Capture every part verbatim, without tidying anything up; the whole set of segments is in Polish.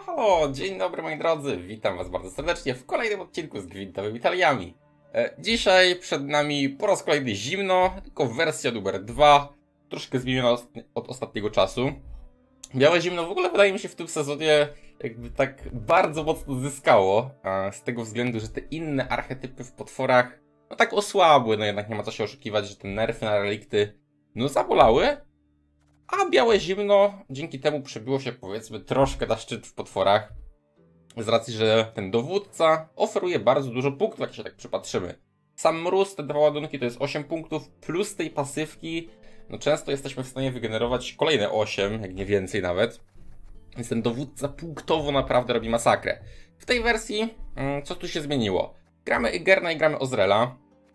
halo, dzień dobry moi drodzy, witam was bardzo serdecznie w kolejnym odcinku z Gwintowymi Taliami. E, dzisiaj przed nami po raz kolejny zimno, tylko wersja numer dwa, troszkę zmieniona od, od ostatniego czasu. Białe zimno w ogóle wydaje mi się w tym sezonie jakby tak bardzo mocno zyskało, a z tego względu, że te inne archetypy w potworach no tak osłabły, no jednak nie ma co się oszukiwać, że te nerfy na relikty no zabolały. A białe zimno dzięki temu przebiło się powiedzmy troszkę na szczyt w potworach. Z racji, że ten dowódca oferuje bardzo dużo punktów, jak się tak przypatrzymy. Sam mróz, te dwa ładunki to jest osiem punktów, plus tej pasywki, no często jesteśmy w stanie wygenerować kolejne osiem, jak nie więcej nawet. Więc ten dowódca punktowo naprawdę robi masakrę. W tej wersji, co tu się zmieniło? Gramy Igerna i gramy Ozreela.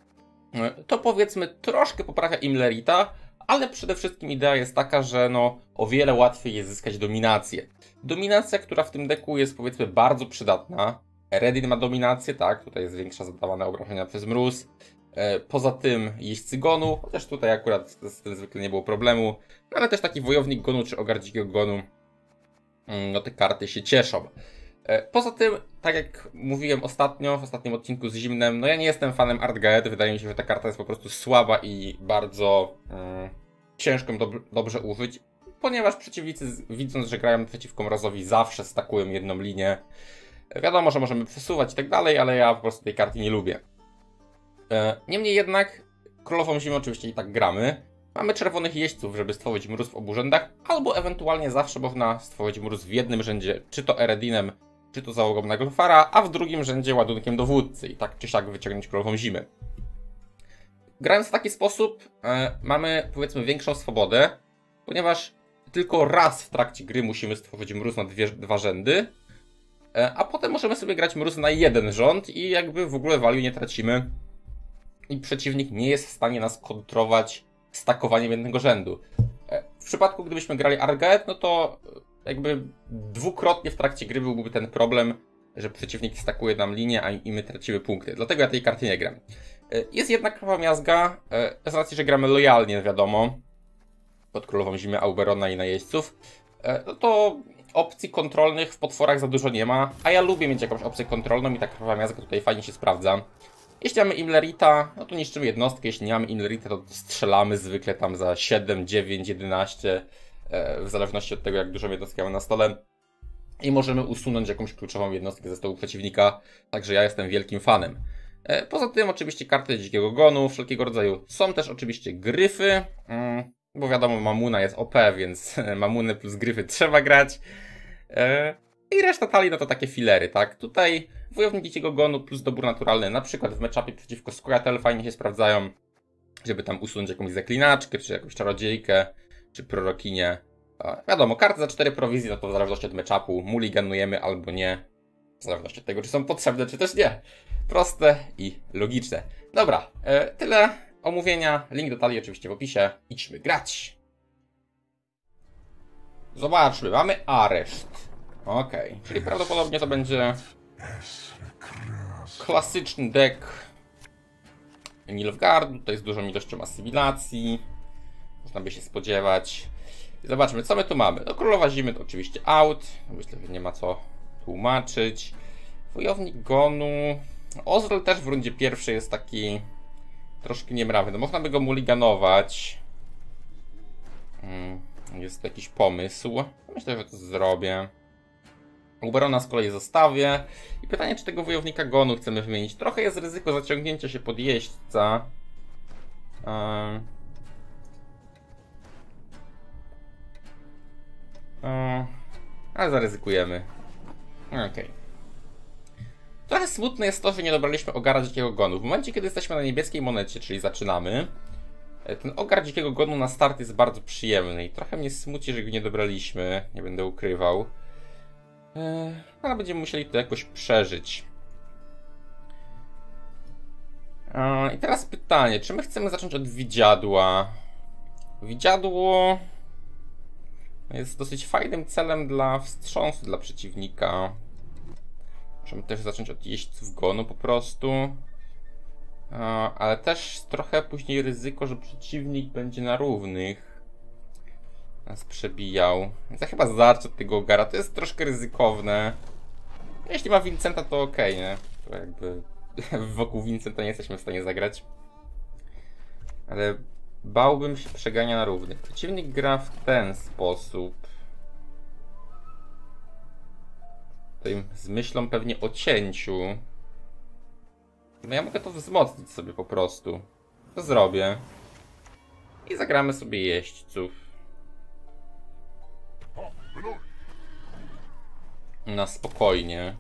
To powiedzmy troszkę poprawia Imlerita, ale przede wszystkim idea jest taka, że no o wiele łatwiej jest zyskać dominację. Dominacja, która w tym deku jest powiedzmy bardzo przydatna. Eredin ma dominację, tak, tutaj jest większa zadawana obrażenia przez mróz. E, poza tym jeźdźcy gonu, chociaż tutaj akurat z tym zwykle nie było problemu. No, ale też taki wojownik gonu czy ogar dzikiego gonu, no te karty się cieszą. E, poza tym, tak jak mówiłem ostatnio, w ostatnim odcinku z Zimnem, no ja nie jestem fanem Artgaed, wydaje mi się, że ta karta jest po prostu słaba i bardzo mm, ciężko ją dob dobrze użyć, ponieważ przeciwnicy widząc, że grają przeciwko mrozowi zawsze stakują jedną linię. E, wiadomo, że możemy przesuwać i tak dalej, ale ja po prostu tej karty nie lubię. E, niemniej jednak, królową zimy oczywiście i tak gramy. Mamy czerwonych jeźdźców, żeby stworzyć mróz w obu rzędach, albo ewentualnie zawsze można stworzyć mróz w jednym rzędzie, czy to Eredinem, czy to załogą Naglfara, a w drugim rzędzie ładunkiem dowódcy i tak czy siak wyciągnąć królową zimy. Grając w taki sposób e, mamy powiedzmy większą swobodę, ponieważ tylko raz w trakcie gry musimy stworzyć mróz na dwie, dwa rzędy, e, a potem możemy sobie grać mróz na jeden rząd i jakby w ogóle value nie tracimy i przeciwnik nie jest w stanie nas kontrować stakowaniem jednego rzędu. E, w przypadku gdybyśmy grali Artgaed, no to jakby dwukrotnie w trakcie gry byłby ten problem, że przeciwnik stakuje nam linię, a i my tracimy punkty. Dlatego ja tej karty nie gram. Jest jednak krwawa miazga, z racji, że gramy lojalnie, wiadomo, pod królową zimy Auberona i najeźdźców, no to opcji kontrolnych w potworach za dużo nie ma, a ja lubię mieć jakąś opcję kontrolną i ta krwawa miazga tutaj fajnie się sprawdza. Jeśli mamy Imlerita, no to niszczymy jednostkę, jeśli nie mamy Imlerita, to strzelamy zwykle tam za siedem, dziewięć, jedenaście, w zależności od tego, jak dużą jednostkę mamy na stole. I możemy usunąć jakąś kluczową jednostkę ze stołu przeciwnika, także ja jestem wielkim fanem. Poza tym oczywiście karty dzikiego gonu wszelkiego rodzaju. Są też oczywiście gryfy, bo wiadomo Mamuna jest O P, więc Mamuny plus gryfy trzeba grać. I reszta talii no to takie filery, tak? Tutaj wojownik dzikiego gonu plus dobór naturalny, na przykład w matchupie przeciwko Squirtle fajnie się sprawdzają, żeby tam usunąć jakąś zaklinaczkę, czy jakąś czarodziejkę, czy prorokinię. Wiadomo, karty za cztery prowizje, no to w zależności od matchupu mulliganujemy albo nie. W zależności od tego, czy są potrzebne, czy też nie. Proste i logiczne. Dobra, e, tyle omówienia. Link do talii oczywiście w opisie. Idźmy grać. Zobaczmy, mamy areszt. Okej, okay. Czyli prawdopodobnie to będzie klasyczny deck Nilfgaardu. To jest dużą ilością asymilacji. Można by się spodziewać. Zobaczmy, co my tu mamy. No, królowa zimy to oczywiście out. Myślę, że nie ma co tłumaczyć. Wojownik gonu. Ozrel też w rundzie pierwszej jest taki troszkę niemrawy. No, można by go mulliganować. Jest jakiś pomysł. Myślę, że to zrobię. Uberona z kolei zostawię. I pytanie, czy tego wojownika gonu chcemy wymienić. Trochę jest ryzyko zaciągnięcia się pod jeźdźca. Um. O, ale zaryzykujemy. Okej. Okay. Trochę smutne jest to, że nie dobraliśmy ogara dzikiego gonu. W momencie, kiedy jesteśmy na niebieskiej monecie, czyli zaczynamy, ten ogar dzikiego gonu na start jest bardzo przyjemny i trochę mnie smuci, że go nie dobraliśmy. Nie będę ukrywał. Eee, ale będziemy musieli to jakoś przeżyć. Eee, I teraz pytanie, czy my chcemy zacząć od widziadła? Widziadło jest dosyć fajnym celem dla wstrząsu dla przeciwnika. Możemy też zacząć od jeźdźców gonu po prostu. Ale też trochę później ryzyko, że przeciwnik będzie na równych. nas przebijał. Więc ja chyba zacznę od tego Ogara. To jest troszkę ryzykowne. Jeśli ma Vincenta, to okej, okay, nie? To jakby wokół Vincenta nie jesteśmy w stanie zagrać. Ale bałbym się przegania na równych. Przeciwnik gra w ten sposób. Tutaj z myślą pewnie o cięciu. No ja mogę to wzmocnić sobie po prostu. To zrobię. I zagramy sobie jeźdźców. Na spokojnie.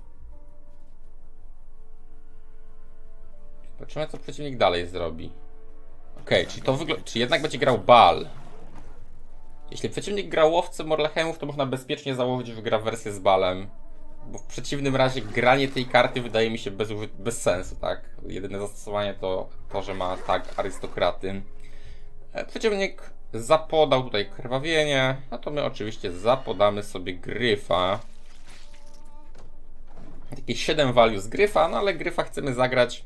Zobaczymy, co przeciwnik dalej zrobi. Okej, okay, czyli to wygląda. Czy jednak będzie grał Bal? Jeśli przeciwnik gra łowcę Morlechemów, to można bezpiecznie założyć, że wygra wersję z Balem. Bo w przeciwnym razie granie tej karty wydaje mi się bez, bez sensu, tak? Jedyne zastosowanie to to, że ma tag arystokraty. Przeciwnik zapodał tutaj krwawienie, no to my oczywiście zapodamy sobie Gryfa. Jakieś siedem value z Gryfa, no ale Gryfa chcemy zagrać,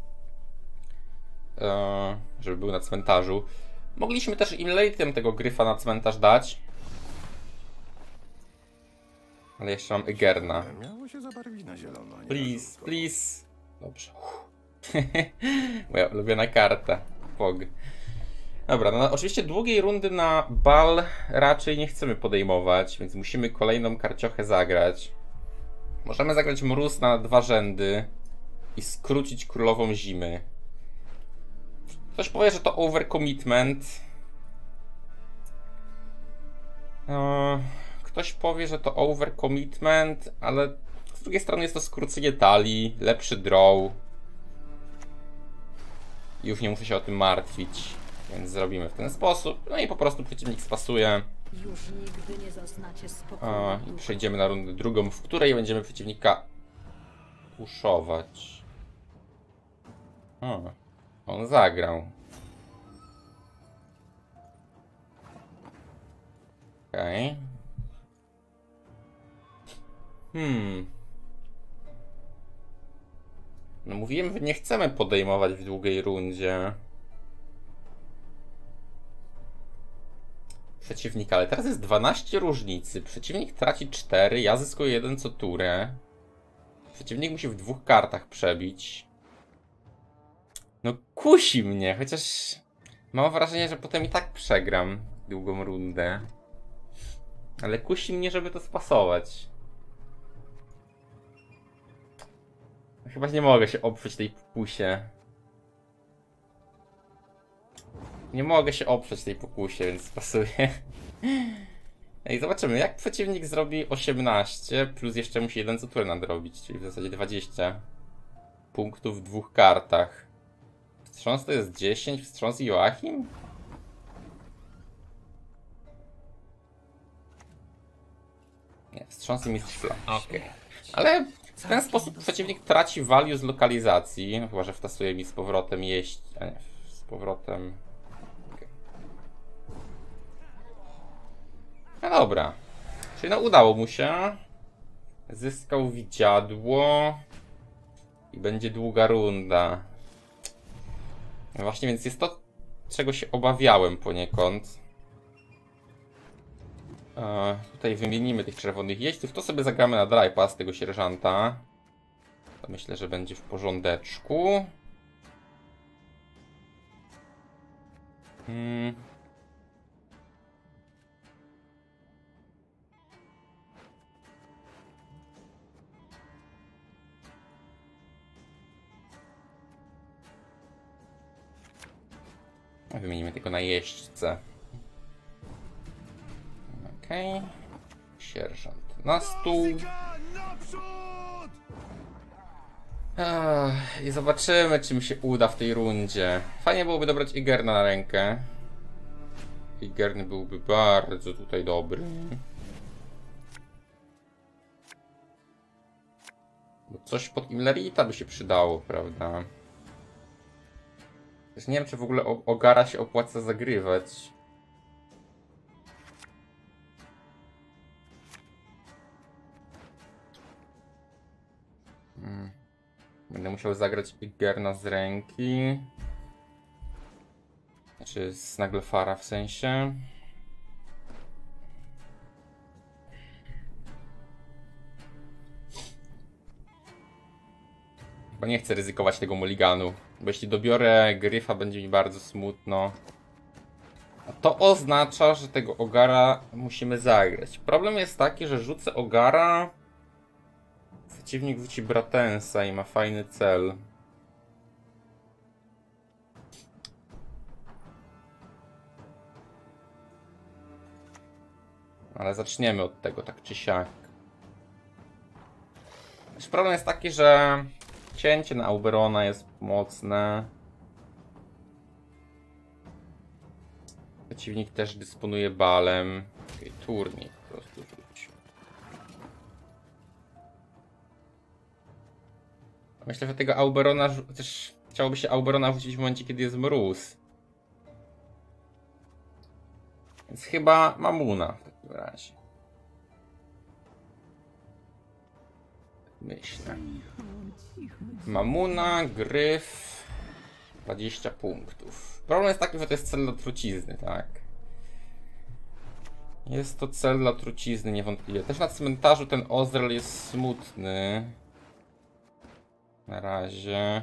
e, żeby był na cmentarzu. Mogliśmy też imlatem tego Gryfa na cmentarz dać. Ale jeszcze mam Egerna. Please, please. Dobrze. Moja ulubiona karta. Pog. Dobra, no oczywiście długiej rundy na Bal raczej nie chcemy podejmować, więc musimy kolejną karciochę zagrać. Możemy zagrać Mróz na dwa rzędy i skrócić Królową Zimy. Ktoś powie, że to overcommitment. Eee, ktoś powie, że to overcommitment, ale z drugiej strony jest to skrócenie talii, lepszy draw. I już nie muszę się o tym martwić, więc zrobimy w ten sposób. No i po prostu przeciwnik spasuje. Już nigdy nie zaznacie spokoju. O, i przejdziemy na rundę drugą, w której będziemy przeciwnika puszować. O, on zagrał. Okej. Okay. Hmm. No mówiłem, że nie chcemy podejmować w długiej rundzie przeciwnika, ale teraz jest dwanaście różnicy. Przeciwnik traci cztery, ja zyskuję jeden co turę. Przeciwnik musi w dwóch kartach przebić. No kusi mnie, chociaż mam wrażenie, że potem i tak przegram długą rundę. Ale kusi mnie, żeby to spasować. Chyba nie mogę się oprzeć tej pokusie. Nie mogę się oprzeć tej pokusie, więc spasuję. I zobaczymy, jak przeciwnik zrobi osiemnaście, plus jeszcze musi jeden co turę nadrobić, czyli w zasadzie dwadzieścia punktów w dwóch kartach. Wstrząs to jest dziesięć, wstrząs Joachim? Nie, wstrząs i mistrz plan. Okej. Okay. Ale w ten sposób przeciwnik traci value z lokalizacji. No, chyba że wtasuje mi z powrotem jeść. A nie, z powrotem. Okay. No dobra. Czyli no udało mu się. Zyskał widziadło. I będzie długa runda. No właśnie, więc jest to, czego się obawiałem poniekąd. E, tutaj wymienimy tych czerwonych jeźdźców. To sobie zagramy na dry pass tego sierżanta. To myślę, że będzie w porządeczku. Hmm. Wymienimy tylko na jeźdźcę. Okej. Okay. Sierżant na stół. Ech, I zobaczymy, czy mi się uda w tej rundzie. Fajnie byłoby dobrać Igerna na rękę. Igern byłby bardzo tutaj dobry. Bo coś pod Imlerita by się przydało, prawda? Też nie wiem, czy w ogóle Ogara się opłaca zagrywać. Hmm. Będę musiał zagrać Igerna z ręki. Znaczy z Naglfara w sensie. Chyba nie chcę ryzykować tego mulliganu, bo jeśli dobiorę Gryfa, będzie mi bardzo smutno. A to oznacza, że tego Ogara musimy zagrać. Problem jest taki, że rzucę Ogara, przeciwnik rzuci Bratensa i ma fajny cel. Ale zaczniemy od tego, tak czy siak. Problem jest taki, że cięcie na Auberona jest mocne. Przeciwnik też dysponuje balem. Okay, turniej po prostu rzuć. Myślę, że tego Auberona też chciałoby się Auberona rzucić w momencie, kiedy jest mróz. Więc chyba Mamuna w takim razie. Myślę. Mamuna, Gryf. dwadzieścia punktów. Problem jest taki, że to jest cel dla trucizny, tak? Jest to cel dla trucizny, niewątpliwie. Też na cmentarzu ten Ozrel jest smutny. Na razie.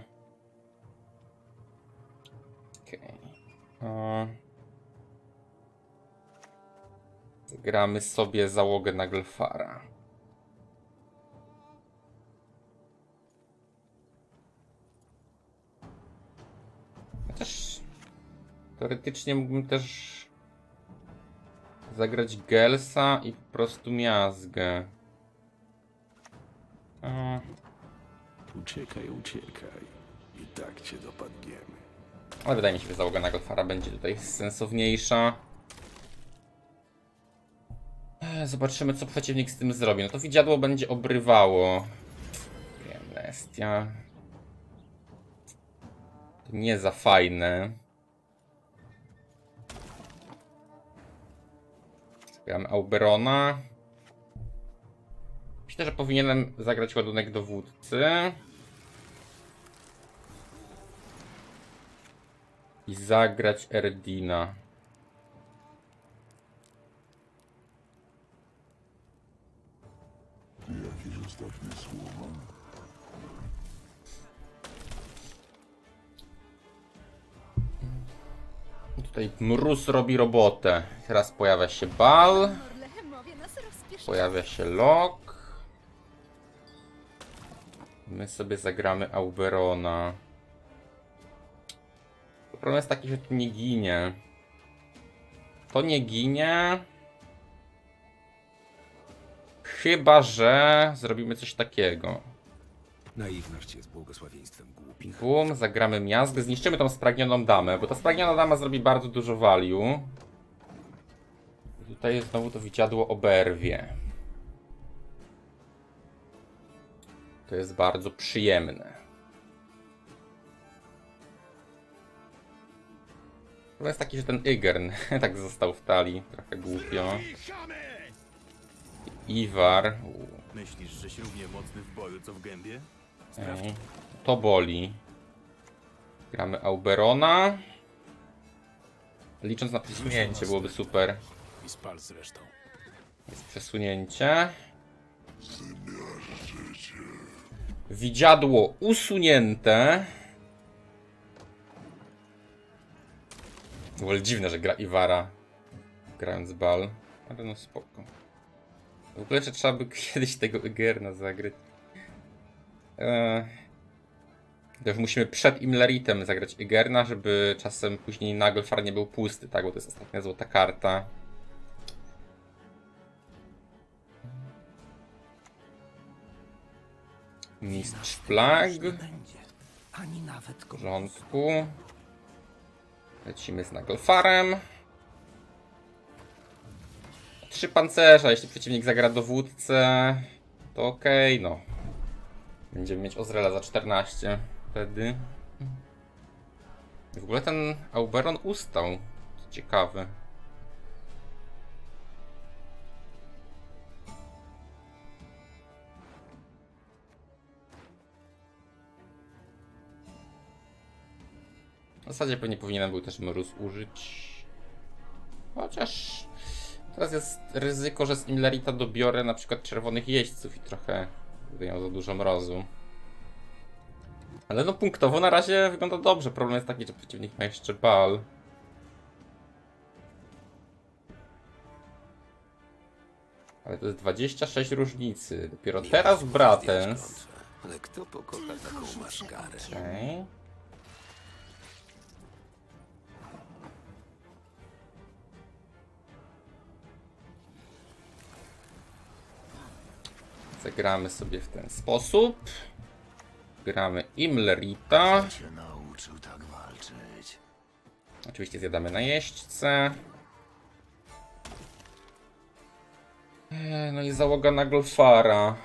Okej. Okay. Gramy sobie załogę Naglfara. Chociaż teoretycznie mógłbym też zagrać Gelsa i po prostu miazgę. A. Uciekaj, uciekaj. I tak cię dopadniemy. Ale wydaje mi się, że załoga Naglfara będzie tutaj sensowniejsza. Zobaczymy, co przeciwnik z tym zrobi. No to widziadło będzie obrywało. Amnestia. To nie za fajne. Zagramy Auberona. Myślę, że powinienem zagrać ładunek dowódcy. I zagrać Erdina. Jakieś ostatnie słowa? Tutaj mróz robi robotę. Teraz pojawia się Bal. Pojawia się Lok. My sobie zagramy Auberona. Problem jest taki, że to nie ginie. To nie ginie. Chyba że zrobimy coś takiego. Naiwność jest błogosławieństwem głupich. Bum, zagramy miazgę, zniszczymy tą spragnioną damę, bo ta spragniona dama zrobi bardzo dużo value. Tutaj znowu to widziadło oberwie. To jest bardzo przyjemne. Problem jest taki, że ten Ygern tak został w talii, trochę głupio. Iwar. Myślisz, żeś równie mocny w boju, co w gębie? Ej, to boli. Gramy Auberona. Licząc na przesunięcie byłoby super. I spal zresztą. Jest przesunięcie. Widziadło usunięte. W ogóle dziwne, że gra Iwara grając Bal. Ale no spoko. W ogóle jeszcze trzeba by kiedyś tego Ygerna zagrać. Eee, już musimy przed Imleritem zagrać Ygerna, żeby czasem później Naglfar nie był pusty, tak? Bo to jest ostatnia złota karta. Mistrz Flag. W porządku. Lecimy z Naglfarem. Trzy pancerza, jeśli przeciwnik zagra dowódcę, to okej, okay, no. Będziemy mieć Ozrela za czternaście wtedy. W ogóle ten Auberon ustał. To ciekawe. W zasadzie pewnie powinienem był też mróz użyć. Chociaż teraz jest ryzyko, że z Imlerita dobiorę na przykład czerwonych jeźdźców i trochę będę miał za dużo mrozu. Ale no punktowo na razie wygląda dobrze. Problem jest taki, że przeciwnik ma jeszcze bal. Ale to jest dwadzieścia sześć różnicy. Dopiero teraz Bratens. Ale kto pokocha Tylko taką rzucę maszkarę? okiem. Okay. Zagramy sobie w ten sposób. Gramy Imlerita. Cię nauczył tak walczyć. Oczywiście zjadamy najeźdźcę. Eee, No i załoga na Golfara.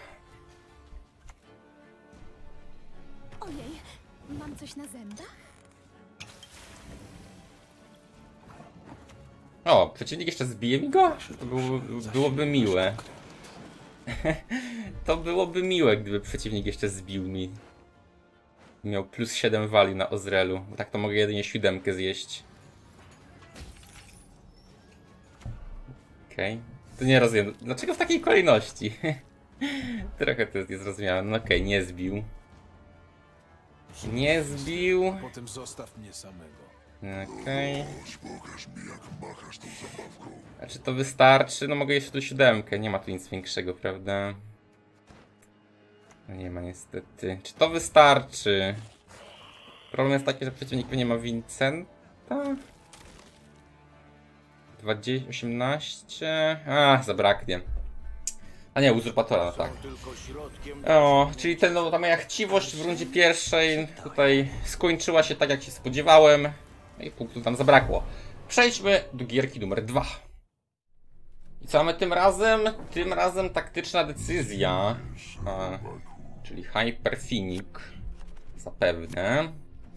Ojej, mam coś na zębach? O, przeciwnik jeszcze zbije mi go? To było, byłoby miłe. To byłoby miłe, gdyby przeciwnik jeszcze zbił mi. Miał plus siedem wali na Ozrelu. Tak to mogę jedynie siódemkę zjeść. Okej. Okay. To nie rozumiem. Dlaczego w takiej kolejności? Trochę to jest niezrozumiałe. No okej, okay, nie zbił. Nie zbił. Potem zostaw mnie samego. Okej. A czy to wystarczy? No mogę jeszcze tu siódemkę. Nie ma tu nic większego, prawda? No nie ma niestety. Czy to wystarczy? Problem jest taki, że przeciwnik nie ma Vincenta. dwadzieścia, osiemnaście. A, zabraknie. A nie, uzurpatora, no tak. O, czyli ten, no, ta moja chciwość w rundzie pierwszej tutaj skończyła się tak, jak się spodziewałem. No i punktu tam zabrakło. Przejdźmy do gierki numer dwa. I co mamy tym razem? Tym razem taktyczna decyzja. A, czyli Hyperphoenix. Zapewne.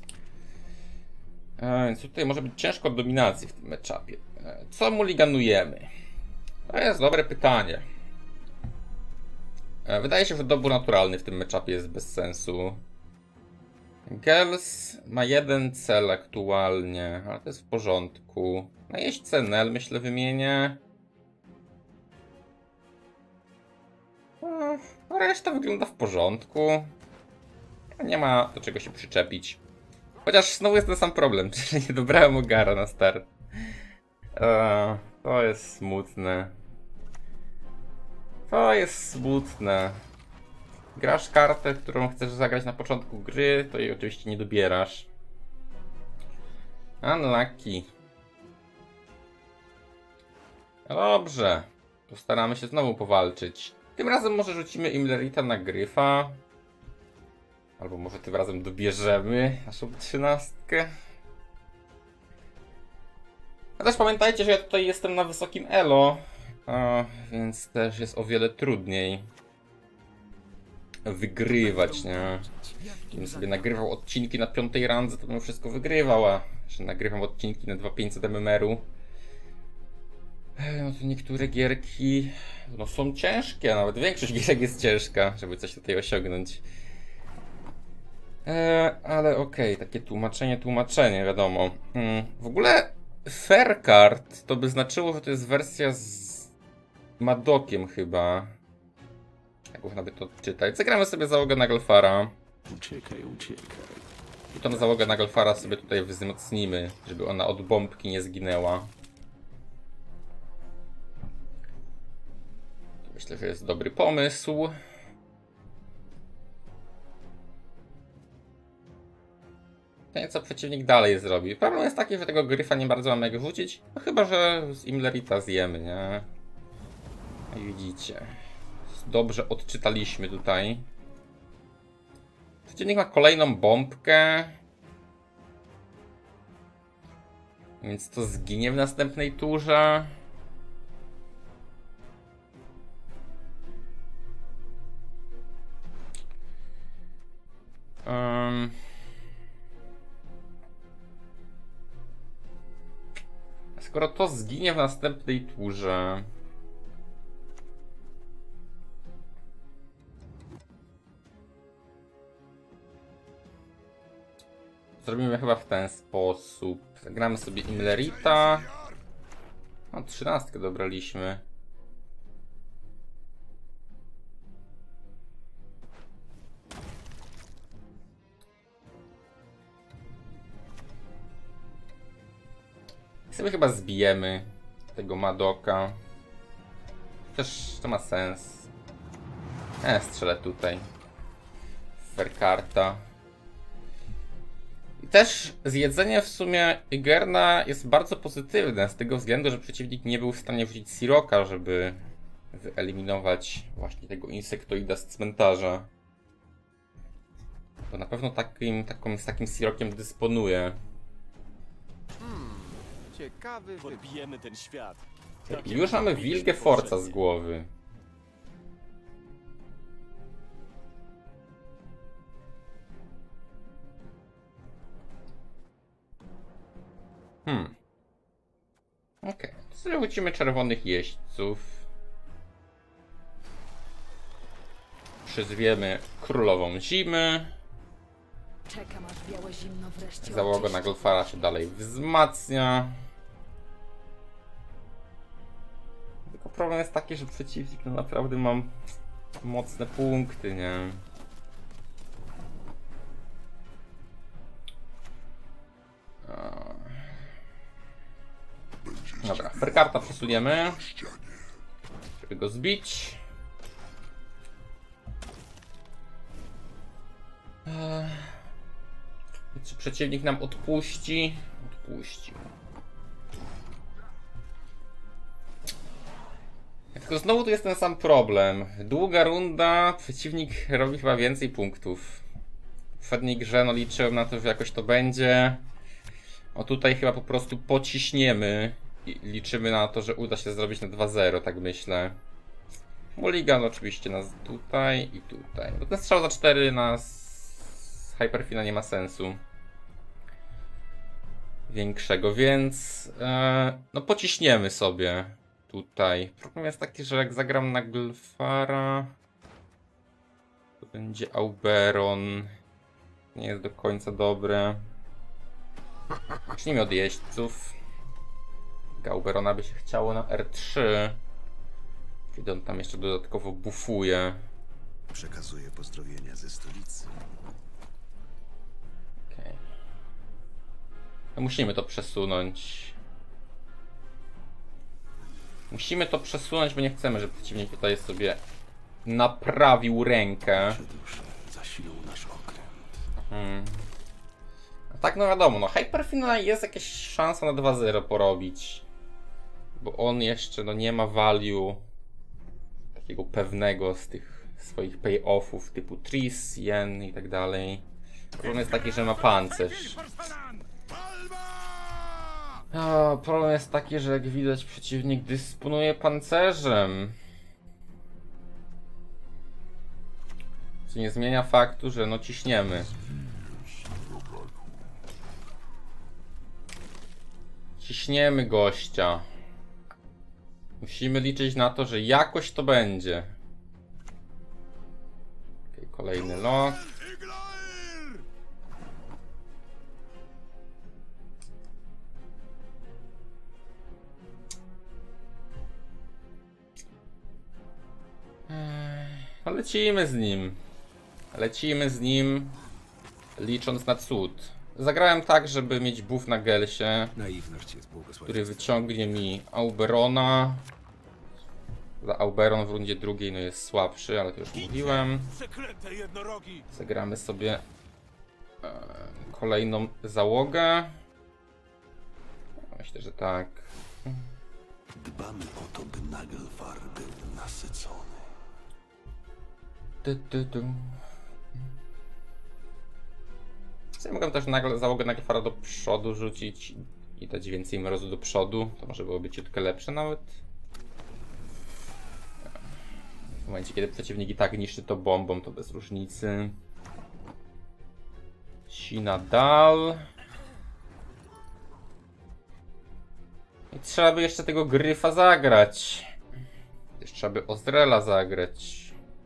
A, więc tutaj może być ciężko od dominacji w tym matchupie. Co mulliganujemy? To jest dobre pytanie. Wydaje się, że dobór naturalny w tym matchupie jest bez sensu. Girls ma jeden cel aktualnie, ale to jest w porządku. Najeźdźcę Nel myślę wymienię. A reszta wygląda w porządku. Nie ma do czego się przyczepić. Chociaż znowu jest ten sam problem, że nie dobrałem Ogara na start. Eee, to jest smutne. To jest smutne. Grasz kartę, którą chcesz zagrać na początku gry, to jej oczywiście nie dobierasz. Unlucky. Dobrze. Postaramy się znowu powalczyć. Tym razem może rzucimy Imlerita na Gryfa. Albo może tym razem dobierzemy naszą trzynastkę. A też pamiętajcie, że ja tutaj jestem na wysokim elo. A, więc też jest o wiele trudniej wygrywać, nie? Gdybym sobie nagrywał odcinki na piątej randze, to bym wszystko wygrywał, a że nagrywam odcinki na dwa tysiące pięćset M M R-u. No to niektóre gierki no są ciężkie, a nawet większość gierek jest ciężka, żeby coś tutaj osiągnąć. Eee, ale okej, okay, takie tłumaczenie, tłumaczenie, wiadomo. Hmm, w ogóle Fair Card to by znaczyło, że to jest wersja z Madokiem chyba. Jak można by to czytać? Zagramy sobie załogę na Golfara. Uciekaj, uciekaj. I tą załogę na Golfara sobie tutaj wzmocnimy, żeby ona od bombki nie zginęła. Myślę, że jest dobry pomysł. Nie, co przeciwnik dalej zrobi. Problem jest taki, że tego Gryfa nie bardzo mamy jak rzucić. No chyba, że z Imlerita zjemy, nie? No i widzicie. Dobrze odczytaliśmy tutaj. Przeciwnik ma kolejną bombkę. Więc to zginie w następnej turze. Um. Skoro to zginie w następnej turze. Zrobimy chyba w ten sposób. Zagramy sobie Imlerita. No, trzynastkę dobraliśmy. I sobie chyba zbijemy tego Madoka. Też to ma sens. E, strzelę tutaj. Ferkarta. I też zjedzenie w sumie Igerna jest bardzo pozytywne z tego względu, że przeciwnik nie był w stanie wrzucić Siroka, żeby wyeliminować właśnie tego insektoida z cmentarza. Bo na pewno takim, taką, z takim Sirokiem dysponuje. Ciekawy wybór. Podbijemy ten świat. I już mamy Wilgę Forca z głowy. Hmm. Okej, okay. To sobie wrócimy czerwonych jeźdźców. Przyzwiemy królową zimy. Czekam, aż białe zimno wreszcie Załoga oczyści. Naglfara się dalej wzmacnia. Tylko problem jest taki, że przeciwnik no naprawdę mam mocne punkty, nie? Dobra, Ferkarta przesuniemy, żeby go zbić. I czy przeciwnik nam odpuści? Odpuścił. Tylko znowu tu jest ten sam problem. Długa runda, przeciwnik robi chyba więcej punktów. W poprzedniej grze no liczyłem na to, że jakoś to będzie. O tutaj chyba po prostu pociśniemy i liczymy na to, że uda się zrobić na dwa zero, tak myślę. Mulligan oczywiście nas tutaj i tutaj. Bo ten strzał za cztery na Hyperfina nie ma sensu większego, więc e, no pociśniemy sobie tutaj. Problem jest taki, że jak zagram na Naglfara, to będzie Auberon. Nie jest do końca dobre. Zacznijmy od jeźdźców. Auberona by się chciało na R trzy. Kiedy on tam jeszcze dodatkowo bufuje. Przekazuję pozdrowienia ze stolicy. Okej. Okay. No musimy to przesunąć. Musimy to przesunąć, bo nie chcemy, żeby przeciwnik tutaj sobie naprawił rękę. Dusze zasilą nasz okręt. Hmm. A tak no wiadomo, no Hyperfina jest jakaś szansa na dwa zero porobić. Bo on jeszcze no nie ma value takiego pewnego z tych swoich payoffów typu Tris, Yen i tak dalej. Problem jest taki, że ma pancerz. A, problem jest taki, że jak widać przeciwnik dysponuje pancerzem. Co nie zmienia faktu, że no ciśniemy. Ciśniemy gościa. Musimy liczyć na to, że jakoś to będzie. Okay, kolejny lot. No lecimy z nim. Lecimy z nim, licząc na cud. Zagrałem tak, żeby mieć buff na Gelsie, Naiwność jest błogosławieństwem. który wyciągnie mi Auberona. Za Auberon w rundzie drugiej no jest słabszy, ale to już mówiłem. Przeklęte jednorogi! Zagramy sobie e, kolejną załogę. Myślę, że tak. Dbamy o to, by Naglfar był nasycony. Du, du, du. Ja mogę też nagle załogę Naglfara do przodu rzucić i dać więcej mrozu do przodu. To może byłoby ciutkę lepsze nawet. W momencie, kiedy przeciwnik i tak niszczy to bombą, to bez różnicy. Sinadal. I trzeba by jeszcze tego Gryfa zagrać. Jeszcze trzeba by Ozrela zagrać.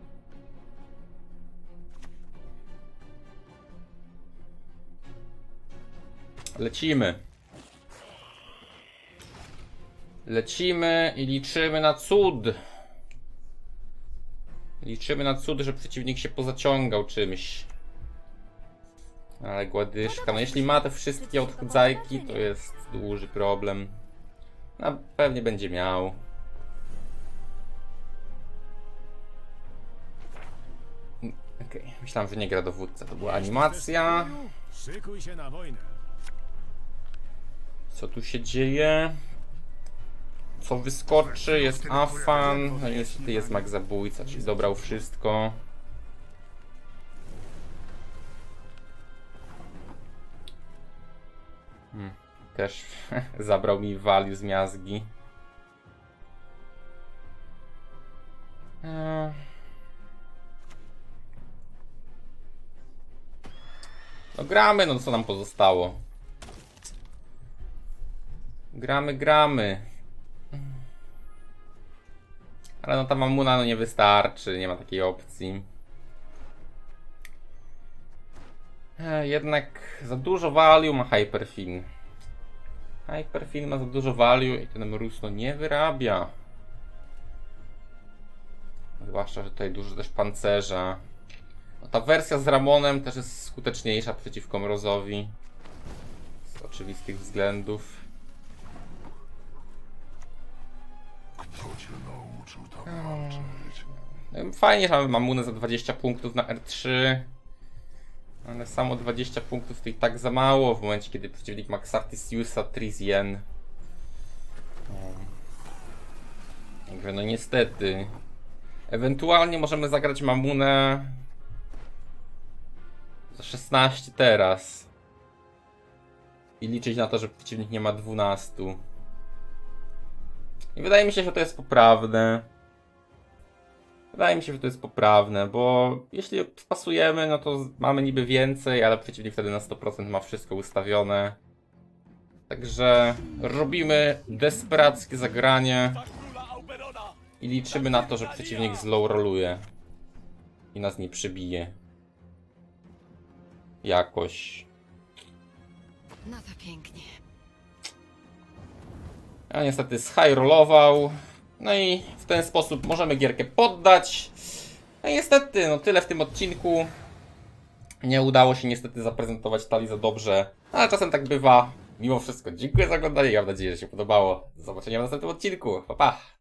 Lecimy. Lecimy i liczymy na cud. Liczymy na cud, że przeciwnik się pozaciągał czymś. Ale gładyszka, no jeśli ma te wszystkie odchudzajki, to jest duży problem. No pewnie będzie miał. Okej, okay. Myślałem, że nie gra dowódca, to była animacja. Szykuj się na wojnę. Co tu się dzieje? Co wyskoczy? Jest Afan. No niestety jest mag zabójca, czyli dobrał wszystko. Hmm. Też zabrał mi value z miazgi. Eee. No gramy, no co nam pozostało? Gramy, gramy. Ale no ta mamuna no nie wystarczy, nie ma takiej opcji. E, jednak za dużo value ma Hyperfin. Hyperfin ma za dużo value i ten mróz no nie wyrabia. Zwłaszcza, że tutaj dużo też pancerza. No, ta wersja z Ramonem też jest skuteczniejsza przeciwko mrozowi. Z oczywistych względów. Kto cię nauczył tak walczyć? No, fajnie, że mamy mamunę za dwadzieścia punktów na R trzy. Ale samo dwadzieścia punktów to i tak za mało w momencie, kiedy przeciwnik ma Xartisiusa, Trizien. Także no niestety. Ewentualnie możemy zagrać mamunę za szesnaście teraz. I liczyć na to, że przeciwnik nie ma dwunastu. I wydaje mi się, że to jest poprawne. Wydaje mi się, że to jest poprawne, bo jeśli spasujemy, no to mamy niby więcej, ale przeciwnik wtedy na sto procent ma wszystko ustawione. Także robimy desperackie zagranie i liczymy na to, że przeciwnik slow rolluje i nas nie przebije. Jakoś. No to pięknie. A niestety high rollował. No i w ten sposób możemy gierkę poddać. No i niestety, no tyle w tym odcinku. Nie udało się niestety zaprezentować talii za dobrze, ale czasem tak bywa. Mimo wszystko dziękuję za oglądanie, ja mam nadzieję, że się podobało. Do zobaczenia w następnym odcinku. Pa, pa!